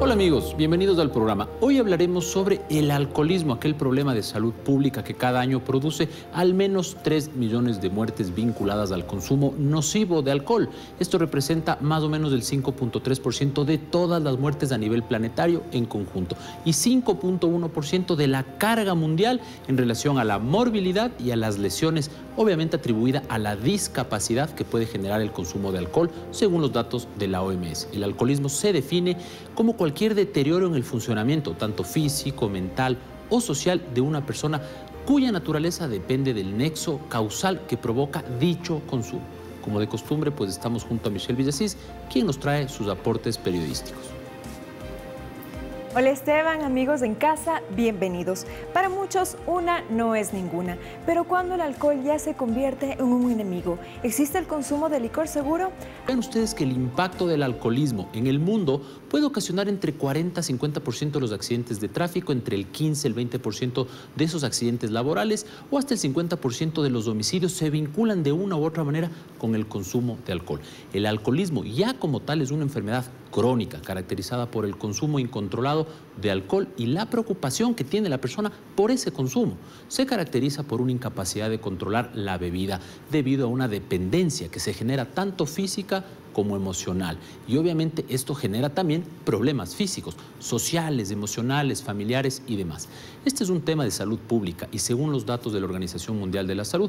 Hola amigos, bienvenidos al programa. Hoy hablaremos sobre el alcoholismo, aquel problema de salud pública que cada año produce al menos 3 millones de muertes vinculadas al consumo nocivo de alcohol. Esto representa más o menos el 5.3% de todas las muertes a nivel planetario en conjunto y 5.1% de la carga mundial en relación a la morbilidad y a las lesiones, obviamente atribuida a la discapacidad que puede generar el consumo de alcohol, según los datos de la OMS. El alcoholismo se define como cualquier deterioro en el funcionamiento, tanto físico, mental o social, de una persona cuya naturaleza depende del nexo causal que provoca dicho consumo. Como de costumbre, pues estamos junto a Michelle Villasís, quien nos trae sus aportes periodísticos. Hola Esteban, amigos en casa, bienvenidos. Para muchos, una no es ninguna, pero cuando el alcohol ya se convierte en un enemigo, ¿existe el consumo de licor seguro? Vean ustedes que el impacto del alcoholismo en el mundo puede ocasionar entre 40 y 50% de los accidentes de tráfico, entre el 15 y el 20% de esos accidentes laborales o hasta el 50% de los homicidios se vinculan de una u otra manera con el consumo de alcohol. El alcoholismo ya como tal es una enfermedad crónica caracterizada por el consumo incontrolado de alcohol y la preocupación que tiene la persona por ese consumo. Se caracteriza por una incapacidad de controlar la bebida debido a una dependencia que se genera tanto física como emocional. Y obviamente esto genera también problemas físicos, sociales, emocionales, familiares y demás. Este es un tema de salud pública y según los datos de la Organización Mundial de la Salud,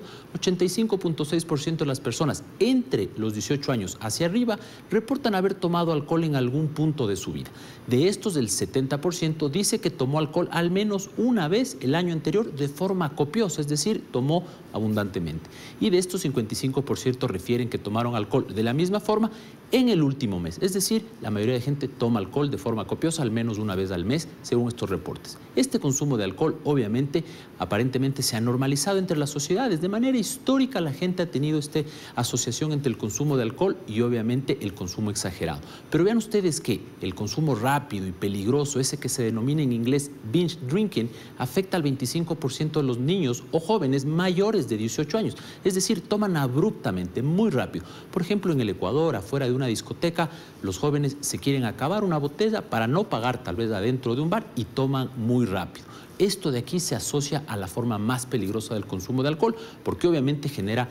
85.6% de las personas entre los 18 años hacia arriba reportan haber tomado alcohol en algún punto de su vida. De estos, el 70% dice que tomó alcohol al menos una vez el año anterior de forma copiosa, es decir, tomó abundantemente. Y de estos, 55% refieren que tomaron alcohol de la misma forma en el último mes. Es decir, la mayoría de gente toma alcohol de forma copiosa al menos una vez al mes, según estos reportes. Este consumo de alcohol, obviamente, aparentemente se ha normalizado entre las sociedades. De manera histórica, la gente ha tenido esta asociación entre el consumo de alcohol y, obviamente, el consumo exagerado. Pero vean ustedes que el consumo rápido y peligroso, ese que se denomina en inglés binge drinking, afecta al 25% de los niños o jóvenes mayores de 18 años. Es decir, toman abruptamente, muy rápido. Por ejemplo, en el Ecuador, afuera de una discoteca, los jóvenes se quieren acabar una botella para no pagar tal vez adentro de un bar y toman muy rápido. Esto de aquí se asocia a la forma más peligrosa del consumo de alcohol porque obviamente genera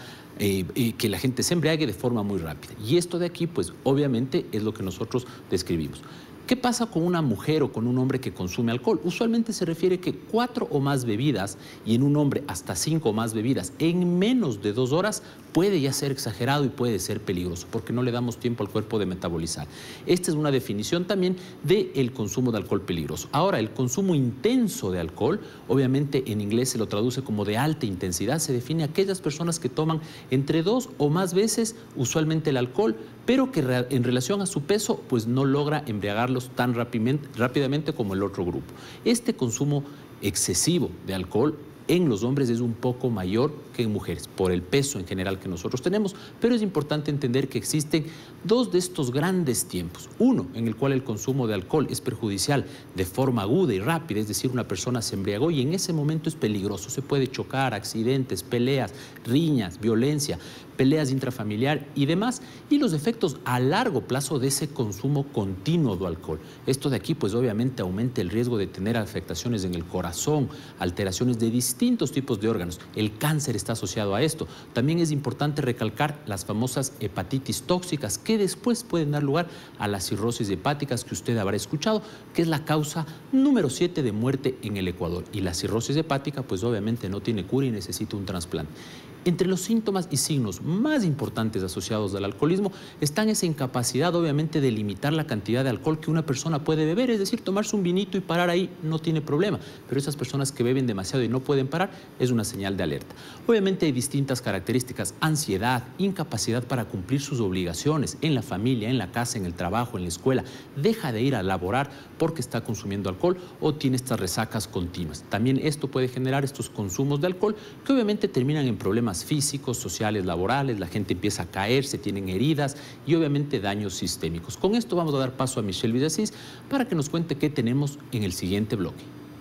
que la gente se embriague de forma muy rápida. Y esto de aquí pues obviamente es lo que nosotros describimos. ¿Qué pasa con una mujer o con un hombre que consume alcohol? Usualmente se refiere que 4 o más bebidas y en un hombre hasta 5 o más bebidas en menos de 2 horas puede ya ser exagerado y puede ser peligroso porque no le damos tiempo al cuerpo de metabolizar. Esta es una definición también del consumo de alcohol peligroso. Ahora, el consumo intenso de alcohol, obviamente en inglés se lo traduce como de alta intensidad, se define a aquellas personas que toman entre 2 o más veces usualmente el alcohol, pero que en relación a su peso pues no logra embriagarlos tan rápidamente como el otro grupo. Este consumo excesivo de alcohol en los hombres es un poco mayor que en mujeres, por el peso en general que nosotros tenemos, pero es importante entender que existen dos de estos grandes tiempos. Uno, en el cual el consumo de alcohol es perjudicial de forma aguda y rápida, es decir, una persona se embriagó y en ese momento es peligroso, se puede chocar, accidentes, peleas, riñas, violencia, peleas intrafamiliar y demás, y los efectos a largo plazo de ese consumo continuo de alcohol. Esto de aquí, pues obviamente aumenta el riesgo de tener afectaciones en el corazón, alteraciones de distintos tipos de órganos. El cáncer está asociado a esto. También es importante recalcar las famosas hepatitis tóxicas que después pueden dar lugar a las cirrosis hepáticas que usted habrá escuchado, que es la causa número 7 de muerte en el Ecuador. Y la cirrosis hepática, pues obviamente no tiene cura y necesita un trasplante. Entre los síntomas y signos más importantes asociados al alcoholismo están esa incapacidad, obviamente, de limitar la cantidad de alcohol que una persona puede beber, es decir, tomarse un vinito y parar ahí no tiene problema, pero esas personas que beben demasiado y no pueden parar es una señal de alerta. Obviamente hay distintas características: ansiedad, incapacidad para cumplir sus obligaciones en la familia, en la casa, en el trabajo, en la escuela, deja de ir a laborar porque está consumiendo alcohol o tiene estas resacas continuas. También esto puede generar estos consumos de alcohol que obviamente terminan en problemas físicos, sociales, laborales, la gente empieza a caerse, tienen heridas y obviamente daños sistémicos. Con esto vamos a dar paso a Michelle Villasís para que nos cuente qué tenemos en el siguiente bloque.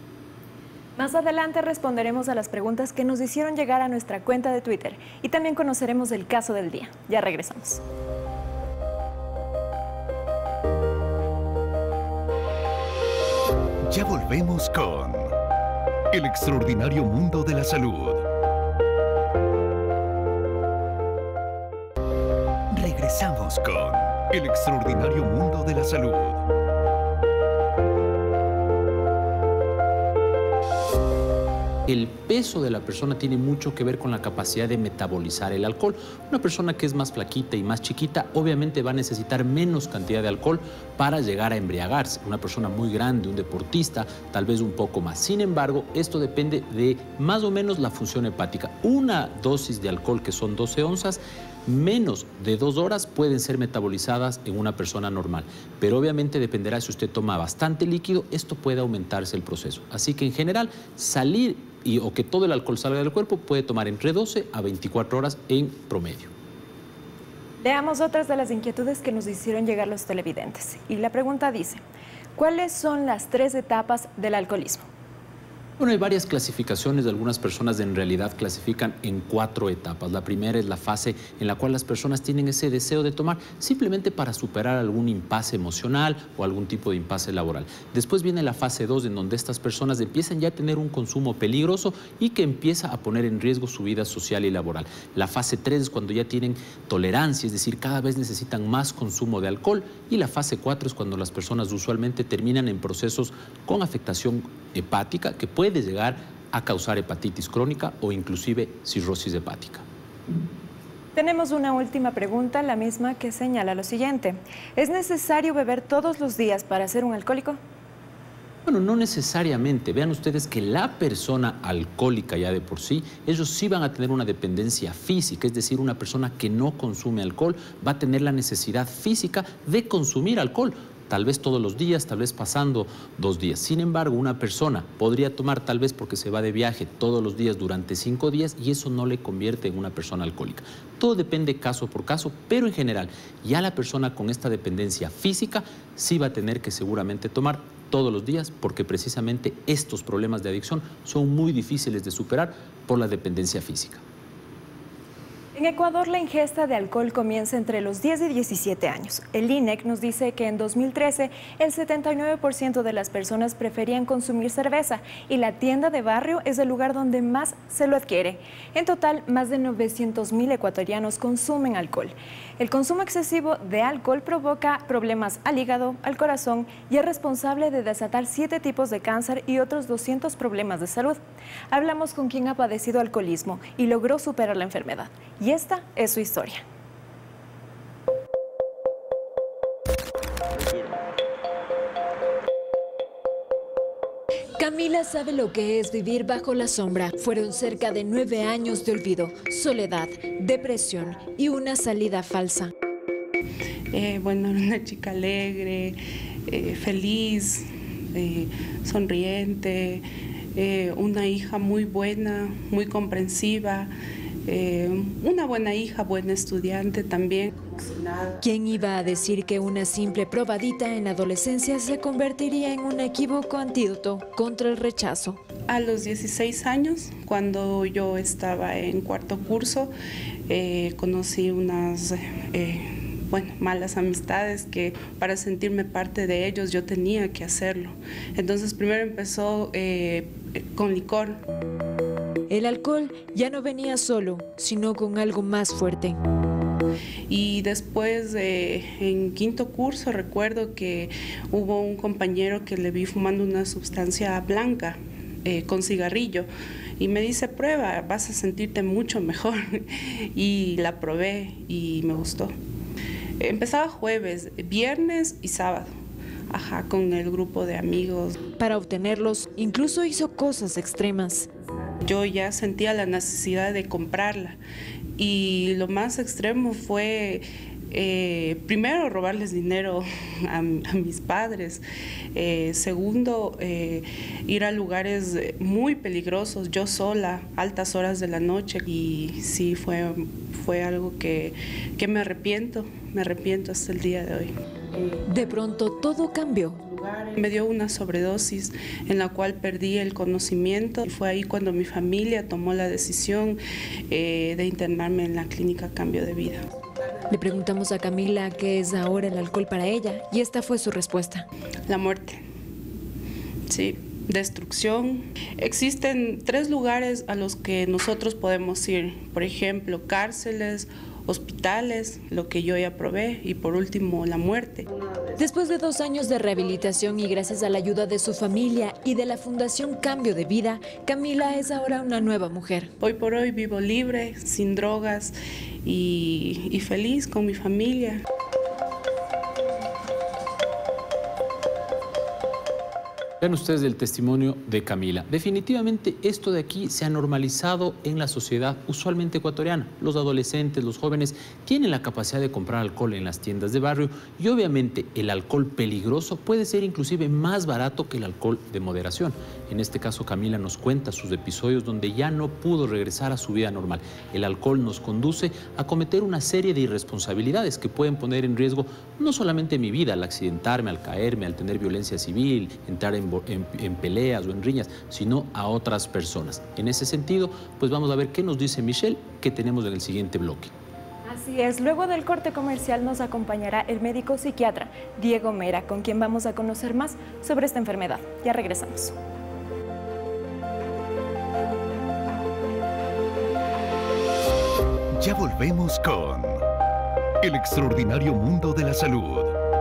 Más adelante responderemos a las preguntas que nos hicieron llegar a nuestra cuenta de Twitter y también conoceremos el caso del día. Ya regresamos. Ya volvemos con El extraordinario mundo de la salud. Regresamos con El extraordinario mundo de la salud. El peso de la persona tiene mucho que ver con la capacidad de metabolizar el alcohol. Una persona que es más flaquita y más chiquita obviamente va a necesitar menos cantidad de alcohol para llegar a embriagarse. Una persona muy grande, un deportista, tal vez un poco más. Sin embargo, esto depende de más o menos la función hepática. Una dosis de alcohol, que son 12 onzas, menos de 2 horas pueden ser metabolizadas en una persona normal. Pero obviamente dependerá si usted toma bastante líquido, esto puede aumentarse el proceso. Así que en general, salir o que todo el alcohol salga del cuerpo puede tomar entre 12 a 24 horas en promedio. Veamos otras de las inquietudes que nos hicieron llegar los televidentes. Y la pregunta dice, ¿cuáles son las 3 etapas del alcoholismo? Bueno, hay varias clasificaciones. De algunas personas en realidad clasifican en 4 etapas. La primera es la fase en la cual las personas tienen ese deseo de tomar simplemente para superar algún impasse emocional o algún tipo de impasse laboral. Después viene la fase 2, en donde estas personas empiezan ya a tener un consumo peligroso y que empieza a poner en riesgo su vida social y laboral. La fase 3 es cuando ya tienen tolerancia, es decir, cada vez necesitan más consumo de alcohol. Y la fase 4 es cuando las personas usualmente terminan en procesos con afectación hepática que puede llegar a causar hepatitis crónica o inclusive cirrosis hepática. Tenemos una última pregunta, la misma que señala lo siguiente. ¿Es necesario beber todos los días para ser un alcohólico? Bueno, no necesariamente. Vean ustedes que la persona alcohólica ya de por sí, ellos sí van a tener una dependencia física, es decir, una persona que no consume alcohol va a tener la necesidad física de consumir alcohol. Tal vez todos los días, tal vez pasando 2 días. Sin embargo, una persona podría tomar tal vez porque se va de viaje todos los días durante 5 días y eso no le convierte en una persona alcohólica. Todo depende caso por caso, pero en general ya la persona con esta dependencia física sí va a tener que seguramente tomar todos los días porque precisamente estos problemas de adicción son muy difíciles de superar por la dependencia física. En Ecuador, la ingesta de alcohol comienza entre los 10 y 17 años. El INEC nos dice que en 2013 el 79% de las personas preferían consumir cerveza y la tienda de barrio es el lugar donde más se lo adquiere. En total, más de 900.000 ecuatorianos consumen alcohol. El consumo excesivo de alcohol provoca problemas al hígado, al corazón y es responsable de desatar 7 tipos de cáncer y otros 200 problemas de salud. Hablamos con quien ha padecido alcoholismo y logró superar la enfermedad. Y esta es su historia. Camila sabe lo que es vivir bajo la sombra. Fueron cerca de 9 años de olvido, soledad, depresión y una salida falsa. Bueno, era una chica alegre, feliz, sonriente, una hija muy buena, muy comprensiva. Una buena hija, buena estudiante también. ¿Quién iba a decir que una simple probadita en la adolescencia se convertiría en un equívoco antídoto contra el rechazo? A los 16 años, cuando yo estaba en 4º curso, conocí unas malas amistades que para sentirme parte de ellos yo tenía que hacerlo. Entonces primero empezó con licor. El alcohol ya no venía solo, sino con algo más fuerte. Y después, en 5º curso, recuerdo que hubo un compañero que le vi fumando una sustancia blanca con cigarrillo y me dice, prueba, vas a sentirte mucho mejor. Y la probé y me gustó. Empezaba jueves, viernes y sábado. Con el grupo de amigos. Para obtenerlos, incluso hizo cosas extremas. Yo ya sentía la necesidad de comprarla y lo más extremo fue primero robarles dinero a mis padres, segundo ir a lugares muy peligrosos yo sola, altas horas de la noche, y sí fue algo que me arrepiento hasta el día de hoy. De pronto todo cambió. Me dio una sobredosis en la cual perdí el conocimiento y fue ahí cuando mi familia tomó la decisión de internarme en la clínica Cambio de Vida. Le preguntamos a Camila qué es ahora el alcohol para ella y esta fue su respuesta. La muerte. Sí, destrucción. Existen 3 lugares a los que nosotros podemos ir, por ejemplo, cárceles, hospitales, lo que yo ya probé, y por último, la muerte. Después de 2 años de rehabilitación y gracias a la ayuda de su familia y de la Fundación Cambio de Vida, Camila es ahora una nueva mujer. Hoy por hoy vivo libre, sin drogas y feliz con mi familia. Vean ustedes el testimonio de Camila. Definitivamente esto de aquí se ha normalizado en la sociedad usualmente ecuatoriana. Los adolescentes, los jóvenes tienen la capacidad de comprar alcohol en las tiendas de barrio y obviamente el alcohol peligroso puede ser inclusive más barato que el alcohol de moderación. En este caso Camila nos cuenta sus episodios donde ya no pudo regresar a su vida normal. El alcohol nos conduce a cometer una serie de irresponsabilidades que pueden poner en riesgo no solamente mi vida al accidentarme, al caerme, al tener violencia civil, entrar en peleas o en riñas, sino a otras personas. En ese sentido, pues vamos a ver qué nos dice Michelle, que tenemos en el siguiente bloque. Así es, luego del corte comercial nos acompañará el médico psiquiatra Diego Mera, con quien vamos a conocer más sobre esta enfermedad. Ya regresamos. Ya volvemos con El extraordinario mundo de la salud.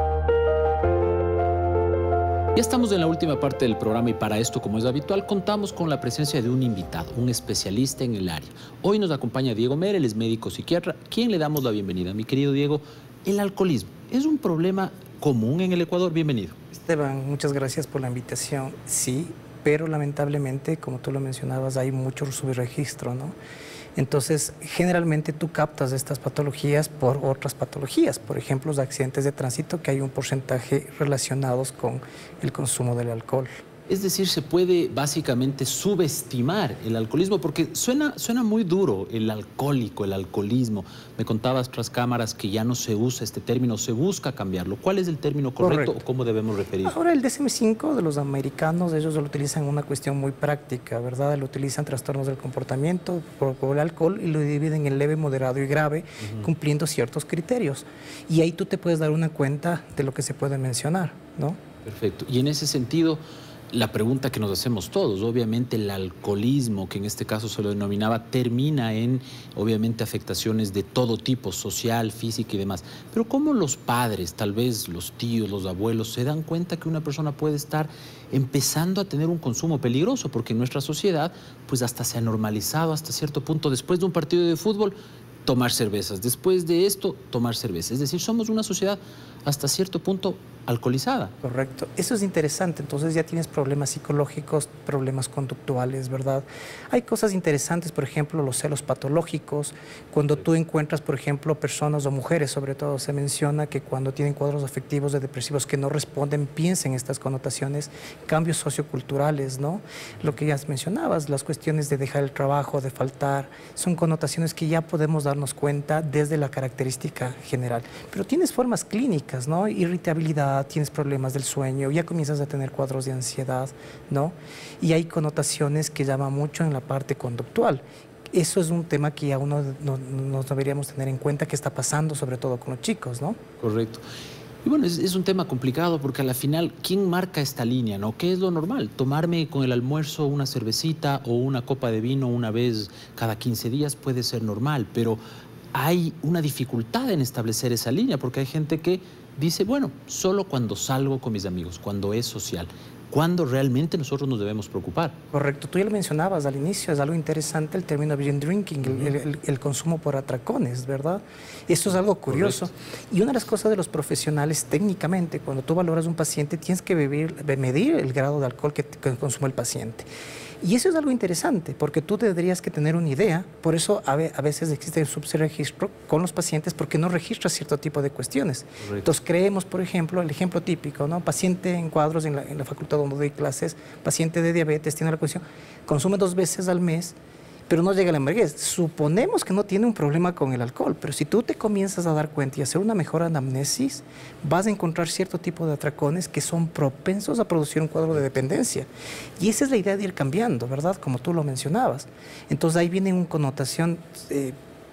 Ya estamos en la última parte del programa y para esto, como es habitual, contamos con la presencia de un invitado, un especialista en el área. Hoy nos acompaña Diego Mera, él es médico psiquiatra, quien le damos la bienvenida. Mi querido Diego, el alcoholismo es un problema común en el Ecuador. Bienvenido. Esteban, muchas gracias por la invitación. Sí, pero lamentablemente, como tú lo mencionabas, hay mucho subregistro, ¿no? Entonces, generalmente tú captas estas patologías por otras patologías, por ejemplo, los accidentes de tránsito, que hay un porcentaje relacionados con el consumo del alcohol. Es decir, se puede básicamente subestimar el alcoholismo, porque suena muy duro el alcohólico, el alcoholismo. Me contabas tras cámaras que ya no se usa este término, se busca cambiarlo. ¿Cuál es el término correcto o cómo debemos referirlo? Ahora el DSM-5 de los americanos, ellos lo utilizan en una cuestión muy práctica, ¿verdad? Lo utilizan trastornos del comportamiento por el alcohol y lo dividen en leve, moderado y grave, cumpliendo ciertos criterios. Y ahí tú te puedes dar una cuenta de lo que se puede mencionar, ¿no? Perfecto. Y en ese sentido, la pregunta que nos hacemos todos, obviamente el alcoholismo, que en este caso se lo denominaba, termina en, obviamente, afectaciones de todo tipo, social, física y demás. Pero ¿cómo los padres, tal vez los tíos, los abuelos, se dan cuenta que una persona puede estar empezando a tener un consumo peligroso? Porque en nuestra sociedad, pues hasta se ha normalizado hasta cierto punto, después de un partido de fútbol, tomar cervezas, después de esto, tomar cervezas. Es decir, somos una sociedad hasta cierto punto alcoholizada. Correcto. Eso es interesante. Entonces ya tienes problemas psicológicos, problemas conductuales, ¿verdad? Hay cosas interesantes, por ejemplo, los celos patológicos. Cuando tú encuentras, por ejemplo, personas o mujeres, sobre todo, se menciona que cuando tienen cuadros afectivos de depresivos que no responden, piensen estas connotaciones, cambios socioculturales, ¿no? Lo que ya mencionabas, las cuestiones de dejar el trabajo, de faltar, son connotaciones que ya podemos darnos cuenta desde la característica general. Pero tienes formas clínicas, ¿no? Irritabilidad, tienes problemas del sueño, ya comienzas a tener cuadros de ansiedad, ¿no? Y hay connotaciones que llaman mucho en la parte conductual. Eso es un tema que aún nos deberíamos tener en cuenta que está pasando, sobre todo con los chicos, ¿no? Correcto. Y bueno, es un tema complicado porque a la final, ¿quién marca esta línea, no? ¿Qué es lo normal? ¿Tomarme con el almuerzo una cervecita o una copa de vino una vez cada 15 días puede ser normal, pero hay una dificultad en establecer esa línea porque hay gente que dice, bueno, solo cuando salgo con mis amigos, cuando es social. ¿Cuándo realmente nosotros nos debemos preocupar? Correcto, tú ya lo mencionabas al inicio, es algo interesante el término binge drinking, el consumo por atracones, ¿verdad? Eso es algo curioso. Correcto. Y una de las cosas de los profesionales, técnicamente, cuando tú valoras un paciente, tienes que medir el grado de alcohol que consume el paciente. Y eso es algo interesante, porque tú tendrías que tener una idea, por eso a veces existe el subregistro con los pacientes, porque no registras cierto tipo de cuestiones. Correcto. Entonces creemos, por ejemplo, el ejemplo típico, ¿no? Paciente en cuadros en la facultad donde doy clases, paciente de diabetes, tiene la cuestión, consume 2 veces al mes, pero no llega a la embriaguez. Suponemos que no tiene un problema con el alcohol, pero si tú te comienzas a dar cuenta y hacer una mejor anamnesis, vas a encontrar cierto tipo de atracones que son propensos a producir un cuadro de dependencia. Y esa es la idea de ir cambiando, ¿verdad? Como tú lo mencionabas. Entonces ahí viene una connotación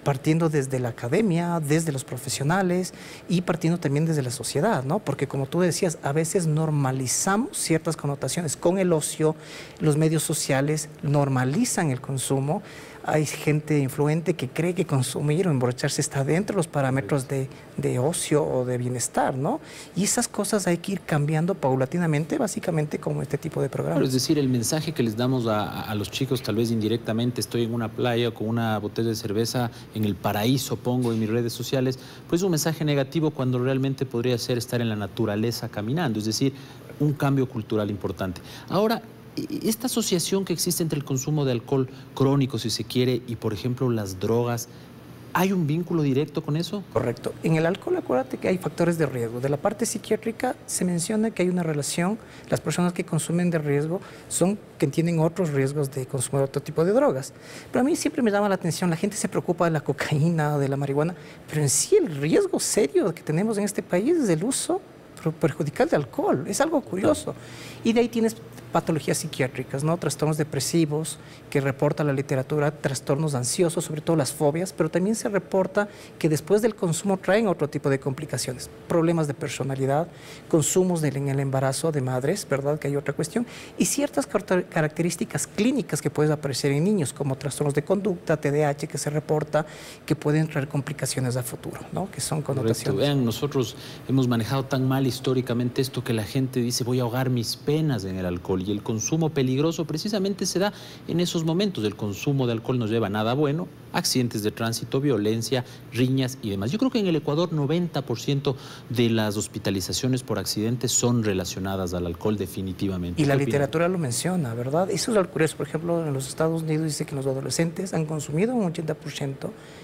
partiendo desde la academia, desde los profesionales y partiendo también desde la sociedad, ¿no? Porque como tú decías, a veces normalizamos ciertas connotaciones con el ocio, los medios sociales normalizan el consumo. Hay gente influente que cree que consumir o emborracharse está dentro de los parámetros de ocio o de bienestar, ¿no? Y esas cosas hay que ir cambiando paulatinamente, básicamente como este tipo de programas. Claro, es decir, el mensaje que les damos a los chicos, tal vez indirectamente, estoy en una playa con una botella de cerveza en el paraíso, pongo en mis redes sociales, pues es un mensaje negativo cuando realmente podría ser estar en la naturaleza caminando, es decir, un cambio cultural importante. Ahora, esta asociación que existe entre el consumo de alcohol crónico, si se quiere, y por ejemplo las drogas, ¿hay un vínculo directo con eso? Correcto. En el alcohol, acuérdate que hay factores de riesgo. De la parte psiquiátrica se menciona que hay una relación. Las personas que consumen de riesgo son que tienen otros riesgos de consumir otro tipo de drogas. Pero a mí siempre me llama la atención, la gente se preocupa de la cocaína o de la marihuana, pero en sí el riesgo serio que tenemos en este país es el uso perjudicial de alcohol. Es algo curioso. Y de ahí tienes patologías psiquiátricas, ¿no? Trastornos depresivos que reporta la literatura, trastornos ansiosos, sobre todo las fobias, pero también se reporta que después del consumo traen otro tipo de complicaciones, problemas de personalidad, consumos en el embarazo de madres, ¿verdad? Que hay otra cuestión, y ciertas características clínicas que pueden aparecer en niños, como trastornos de conducta, TDAH, que se reporta, que pueden traer complicaciones a futuro, ¿no? Que son connotaciones. Correcto. Vean, nosotros hemos manejado tan mal históricamente esto que la gente dice, voy a ahogar mis penas en el alcohol. Y el consumo peligroso precisamente se da en esos momentos. El consumo de alcohol no lleva a nada bueno, accidentes de tránsito, violencia, riñas y demás. Yo creo que en el Ecuador 90% de las hospitalizaciones por accidentes son relacionadas al alcohol definitivamente. Y la literatura lo menciona, ¿verdad? Eso es algo curioso. Por ejemplo, en los Estados Unidos dice que los adolescentes han consumido un 80%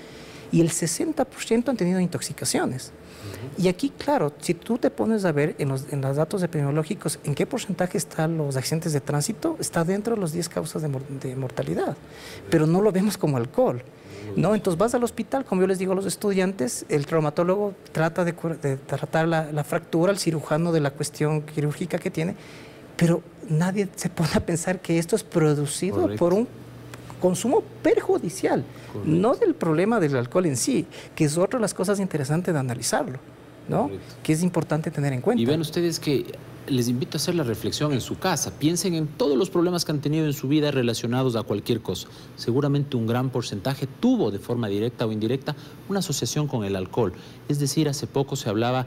y el 60% han tenido intoxicaciones. Y aquí, claro, si tú te pones a ver en los datos epidemiológicos en qué porcentaje están los accidentes de tránsito, está dentro de los 10 causas de mortalidad, pero no lo vemos como alcohol, ¿no? Entonces vas al hospital, como yo les digo a los estudiantes, el traumatólogo trata de tratar la fractura, el cirujano de la cuestión quirúrgica que tiene, pero nadie se pone a pensar que esto es producido por un consumo perjudicial, no del problema del alcohol en sí, que es otra de las cosas interesantes de analizarlo, ¿no? Que es importante tener en cuenta. Y ven ustedes que les invito a hacer la reflexión en su casa. Piensen en todos los problemas que han tenido en su vida relacionados a cualquier cosa. Seguramente un gran porcentaje tuvo de forma directa o indirecta una asociación con el alcohol. Es decir, hace poco se hablaba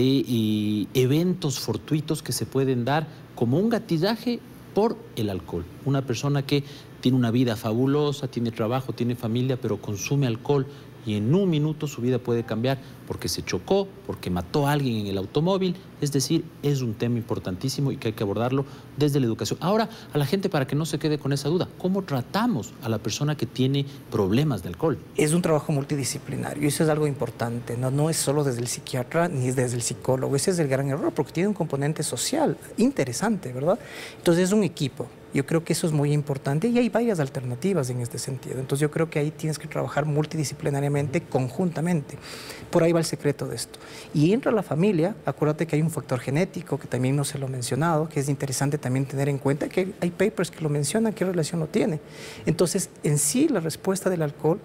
de eventos fortuitos que se pueden dar como un gatillaje por el alcohol. Una persona que tiene una vida fabulosa, tiene trabajo, tiene familia, pero consume alcohol y en un minuto su vida puede cambiar porque se chocó, porque mató a alguien en el automóvil. Es decir, es un tema importantísimo y que hay que abordarlo desde la educación. Ahora, a la gente, para que no se quede con esa duda, ¿cómo tratamos a la persona que tiene problemas de alcohol? Es un trabajo multidisciplinario y eso es algo importante. No es solo desde el psiquiatra ni desde el psicólogo. Ese es el gran error porque tiene un componente social interesante, ¿verdad? Entonces es un equipo. Yo creo que eso es muy importante y hay varias alternativas en este sentido. Entonces yo creo que ahí tienes que trabajar multidisciplinariamente, conjuntamente. Por ahí va el secreto de esto. Y entra la familia, acuérdate que hay un factor genético que también no se lo he mencionado, que es interesante también tener en cuenta que hay papers que lo mencionan, qué relación lo tiene. Entonces, en sí, la respuesta del alcohol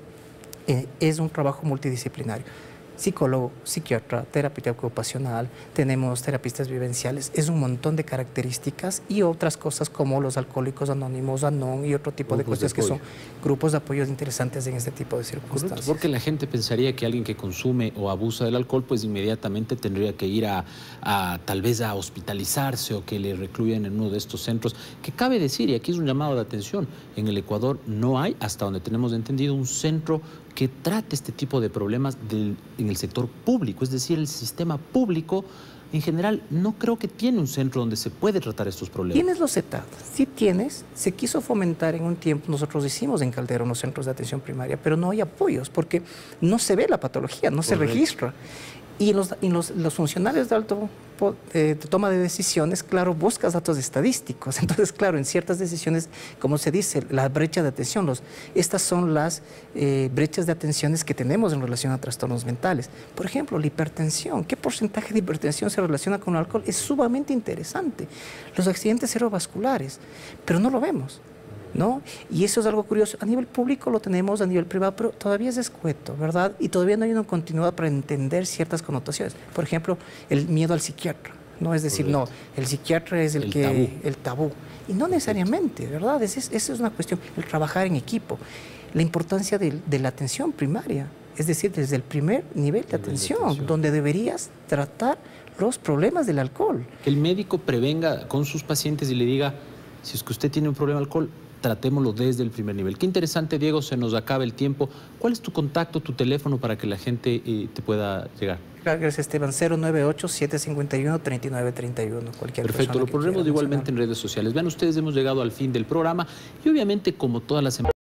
es un trabajo multidisciplinario. Psicólogo, psiquiatra, terapeuta ocupacional, tenemos terapistas vivenciales, es un montón de características y otras cosas como los alcohólicos anónimos, ANON y otro tipo de cosas que son grupos de apoyo interesantes en este tipo de circunstancias. Porque la gente pensaría que alguien que consume o abusa del alcohol pues inmediatamente tendría que ir tal vez a hospitalizarse o que le recluyan en uno de estos centros, que cabe decir, y aquí es un llamado de atención, en el Ecuador no hay, hasta donde tenemos entendido, un centro que trate este tipo de problemas en el sector público, es decir, el sistema público en general no creo que tiene un centro donde se puede tratar estos problemas. Tienes los CETAD, sí tienes, se quiso fomentar en un tiempo, nosotros hicimos en Caldera unos centros de atención primaria, pero no hay apoyos porque no se ve la patología, no se registra. Y los funcionarios de toma de decisiones, claro, buscas datos estadísticos. Entonces, claro, en ciertas decisiones, como se dice, la brecha de atención, estas son las brechas de atenciones que tenemos en relación a trastornos mentales. Por ejemplo, la hipertensión. ¿Qué porcentaje de hipertensión se relaciona con el alcohol? Es sumamente interesante. Los accidentes cerebrovasculares, pero no lo vemos. ¿no? Y eso es algo curioso. A nivel público lo tenemos, a nivel privado, pero todavía es escueto, ¿verdad? Y todavía no hay una continuidad para entender ciertas connotaciones. Por ejemplo, el miedo al psiquiatra, ¿no? Es decir, no, el psiquiatra es el tabú. Y no necesariamente, ¿verdad? Esa es una cuestión, el trabajar en equipo. La importancia de la atención primaria, es decir, desde el primer nivel de atención, donde deberías tratar los problemas del alcohol. Que el médico prevenga con sus pacientes y le diga, si es que usted tiene un problema de alcohol, tratémoslo desde el primer nivel. Qué interesante, Diego, se nos acaba el tiempo. ¿Cuál es tu contacto, tu teléfono para que la gente te pueda llegar? Gracias, Esteban. 098-751-3931. Perfecto, lo pondremos igualmente en redes sociales. Vean ustedes, hemos llegado al fin del programa y obviamente como todas las semanas